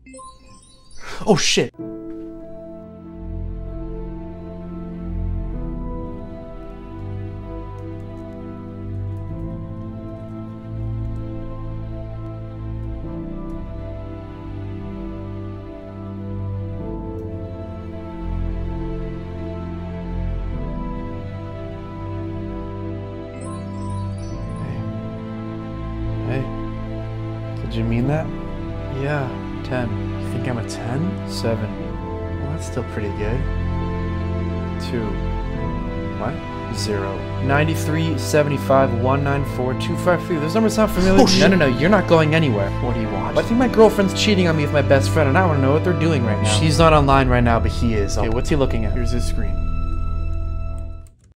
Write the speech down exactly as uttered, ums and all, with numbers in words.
Oh shit! Hey, did you mean that? Yeah, ten. You think I'm a ten? Seven. Well, that's still pretty good. Two. What? Zero. ninety-three, seventy-five, one ninety-four, two fifty-three. Those numbers sound familiar. Oh, shit. No, no, no, you're not going anywhere. What do you want? I think my girlfriend's cheating on me with my best friend, and I want to know what they're doing right now. She's not online right now, but he is. Okay, what's he looking at? Here's his screen.